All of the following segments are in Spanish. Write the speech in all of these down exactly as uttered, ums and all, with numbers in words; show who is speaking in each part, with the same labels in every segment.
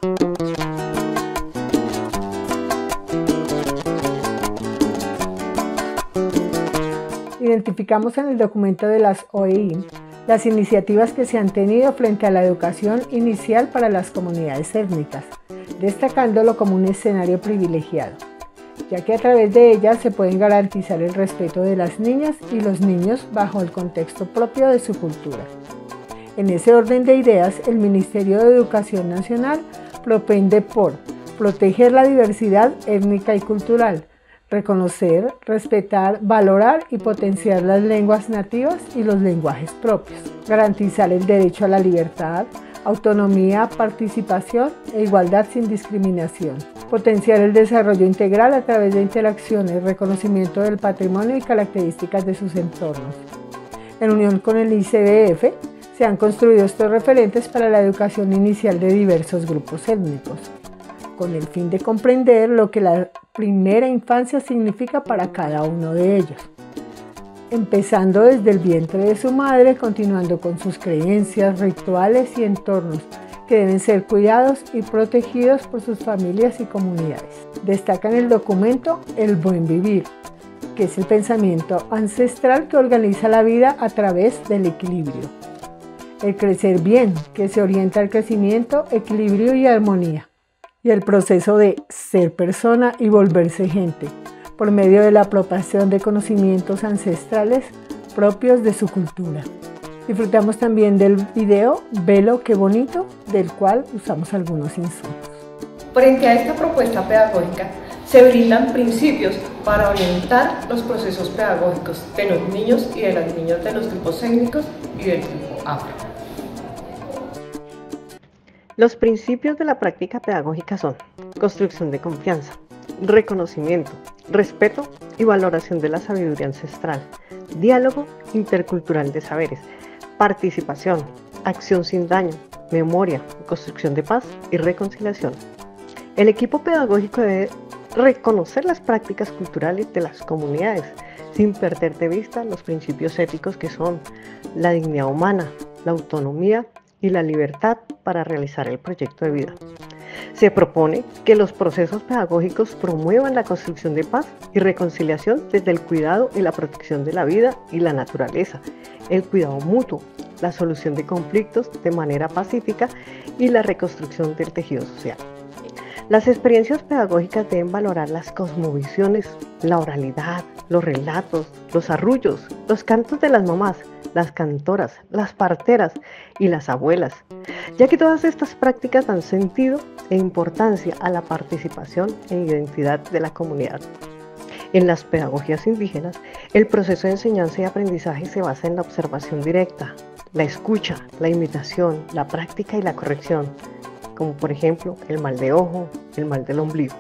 Speaker 1: Identificamos en el documento de las O E I las iniciativas que se han tenido frente a la educación inicial para las comunidades étnicas, destacándolo como un escenario privilegiado, ya que a través de ellas se pueden garantizar el respeto de las niñas y los niños bajo el contexto propio de su cultura. En ese orden de ideas, el Ministerio de Educación Nacional propende por proteger la diversidad étnica y cultural, reconocer, respetar, valorar y potenciar las lenguas nativas y los lenguajes propios, garantizar el derecho a la libertad, autonomía, participación e igualdad sin discriminación, potenciar el desarrollo integral a través de interacciones, reconocimiento del patrimonio y características de sus entornos. En unión con el I C B F, se han construido estos referentes para la educación inicial de diversos grupos étnicos, con el fin de comprender lo que la primera infancia significa para cada uno de ellos, empezando desde el vientre de su madre, continuando con sus creencias, rituales y entornos que deben ser cuidados y protegidos por sus familias y comunidades. Destaca en el documento el buen vivir, que es el pensamiento ancestral que organiza la vida a través del equilibrio. El crecer bien, que se orienta al crecimiento, equilibrio y armonía. Y el proceso de ser persona y volverse gente, por medio de la apropiación de conocimientos ancestrales propios de su cultura. Disfrutamos también del video Velo qué bonito, del cual usamos algunos insumos.
Speaker 2: Frente a esta propuesta pedagógica, se brindan principios para orientar los procesos pedagógicos de los niños y de las niñas de los grupos étnicos y del grupo afro.
Speaker 3: Los principios de la práctica pedagógica son construcción de confianza, reconocimiento, respeto y valoración de la sabiduría ancestral, diálogo intercultural de saberes, participación, acción sin daño, memoria, construcción de paz y reconciliación. El equipo pedagógico debe reconocer las prácticas culturales de las comunidades sin perder de vista los principios éticos que son la dignidad humana, la autonomía y la libertad para realizar el proyecto de vida. Se propone que los procesos pedagógicos promuevan la construcción de paz y reconciliación desde el cuidado y la protección de la vida y la naturaleza, el cuidado mutuo, la solución de conflictos de manera pacífica y la reconstrucción del tejido social. Las experiencias pedagógicas deben valorar las cosmovisiones, la oralidad, los relatos, los arrullos, los cantos de las mamás, las cantoras, las parteras y las abuelas, ya que todas estas prácticas dan sentido e importancia a la participación e identidad de la comunidad. En las pedagogías indígenas, el proceso de enseñanza y aprendizaje se basa en la observación directa, la escucha, la imitación, la práctica y la corrección, como por ejemplo el mal de ojo, el mal del ombligo.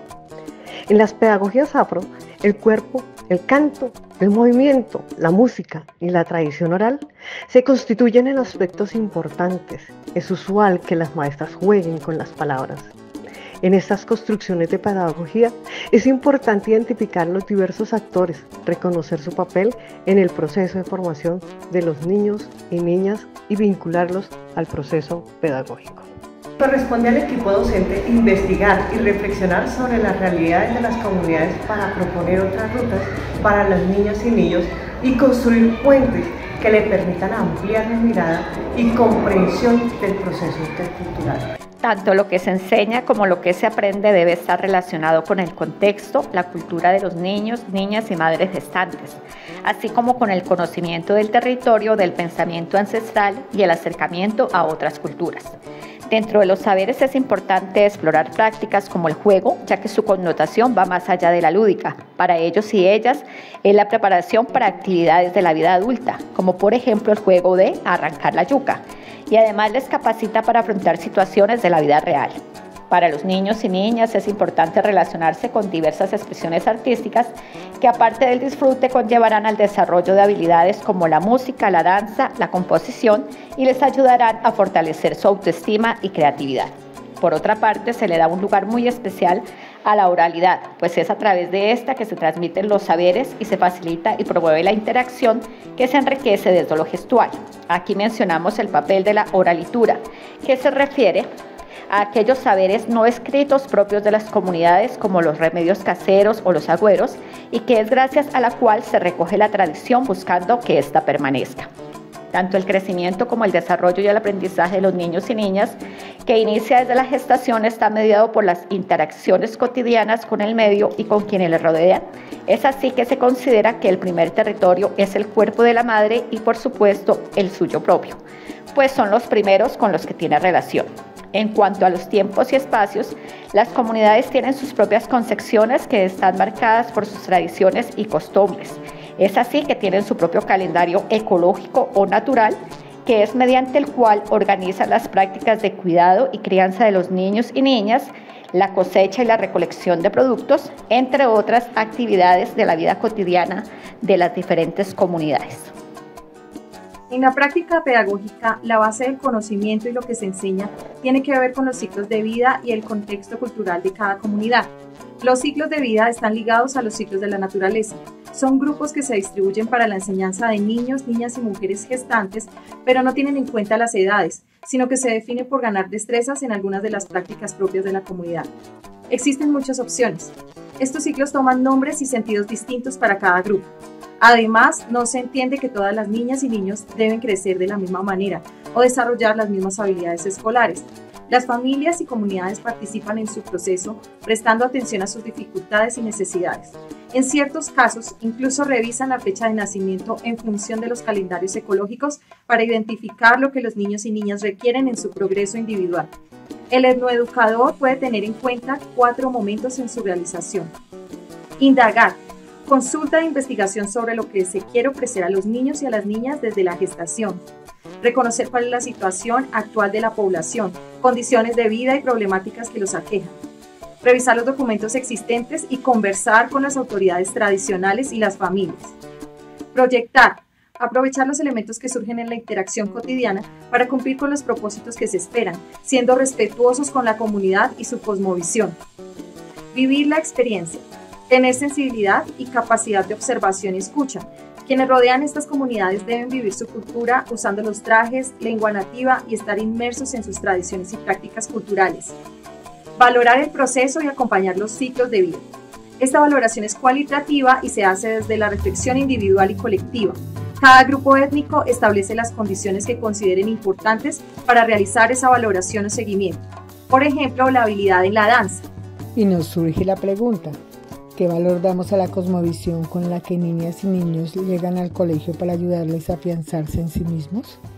Speaker 3: En las pedagogías afro, el cuerpo, el canto, el movimiento, la música y la tradición oral se constituyen en aspectos importantes. Es usual que las maestras jueguen con las palabras. En estas construcciones de pedagogía es importante identificar los diversos actores, reconocer su papel en el proceso de formación de los niños y niñas y vincularlos al proceso pedagógico.
Speaker 2: Corresponde al equipo docente investigar y reflexionar sobre las realidades de las comunidades para proponer otras rutas para las niñas y niños y construir puentes que le permitan ampliar la mirada y comprensión del proceso intercultural.
Speaker 4: Tanto lo que se enseña como lo que se aprende debe estar relacionado con el contexto, la cultura de los niños, niñas y madres gestantes, así como con el conocimiento del territorio, del pensamiento ancestral y el acercamiento a otras culturas. Dentro de los saberes es importante explorar prácticas como el juego, ya que su connotación va más allá de la lúdica. Para ellos y ellas es la preparación para actividades de la vida adulta, como por ejemplo el juego de arrancar la yuca, y además les capacita para afrontar situaciones de la vida real. Para los niños y niñas es importante relacionarse con diversas expresiones artísticas que aparte del disfrute conllevarán al desarrollo de habilidades como la música, la danza, la composición y les ayudarán a fortalecer su autoestima y creatividad. Por otra parte, se le da un lugar muy especial a la oralidad, pues es a través de esta que se transmiten los saberes y se facilita y promueve la interacción que se enriquece desde lo gestual. Aquí mencionamos el papel de la oralitura, que se refiere a aquellos saberes no escritos propios de las comunidades como los remedios caseros o los agüeros, y que es gracias a la cual se recoge la tradición buscando que ésta permanezca. Tanto el crecimiento como el desarrollo y el aprendizaje de los niños y niñas, que inicia desde la gestación, está mediado por las interacciones cotidianas con el medio y con quienes le rodean. Es así que se considera que el primer territorio es el cuerpo de la madre y, por supuesto, el suyo propio, pues son los primeros con los que tiene relación. En cuanto a los tiempos y espacios, las comunidades tienen sus propias concepciones que están marcadas por sus tradiciones y costumbres. Es así que tienen su propio calendario ecológico o natural, que es mediante el cual organizan las prácticas de cuidado y crianza de los niños y niñas, la cosecha y la recolección de productos, entre otras actividades de la vida cotidiana de las diferentes comunidades.
Speaker 5: En la práctica pedagógica, la base del conocimiento y lo que se enseña tiene que ver con los ciclos de vida y el contexto cultural de cada comunidad. Los ciclos de vida están ligados a los ciclos de la naturaleza. Son grupos que se distribuyen para la enseñanza de niños, niñas y mujeres gestantes, pero no tienen en cuenta las edades, sino que se define por ganar destrezas en algunas de las prácticas propias de la comunidad. Existen muchas opciones. Estos ciclos toman nombres y sentidos distintos para cada grupo. Además, no se entiende que todas las niñas y niños deben crecer de la misma manera o desarrollar las mismas habilidades escolares. Las familias y comunidades participan en su proceso, prestando atención a sus dificultades y necesidades. En ciertos casos, incluso revisan la fecha de nacimiento en función de los calendarios ecológicos para identificar lo que los niños y niñas requieren en su progreso individual. El etnoeducador puede tener en cuenta cuatro momentos en su realización. Indagar. Consulta e investigación sobre lo que se quiere ofrecer a los niños y a las niñas desde la gestación. Reconocer cuál es la situación actual de la población, condiciones de vida y problemáticas que los aquejan. Revisar los documentos existentes y conversar con las autoridades tradicionales y las familias. Proyectar. Aprovechar los elementos que surgen en la interacción cotidiana para cumplir con los propósitos que se esperan, siendo respetuosos con la comunidad y su cosmovisión. Vivir la experiencia. Tener sensibilidad y capacidad de observación y escucha. Quienes rodean estas comunidades deben vivir su cultura usando los trajes, lengua nativa y estar inmersos en sus tradiciones y prácticas culturales. Valorar el proceso y acompañar los ciclos de vida. Esta valoración es cualitativa y se hace desde la reflexión individual y colectiva. Cada grupo étnico establece las condiciones que consideren importantes para realizar esa valoración o seguimiento. Por ejemplo, la habilidad en la danza.
Speaker 1: Y nos surge la pregunta: ¿qué valor damos a la cosmovisión con la que niñas y niños llegan al colegio para ayudarles a afianzarse en sí mismos?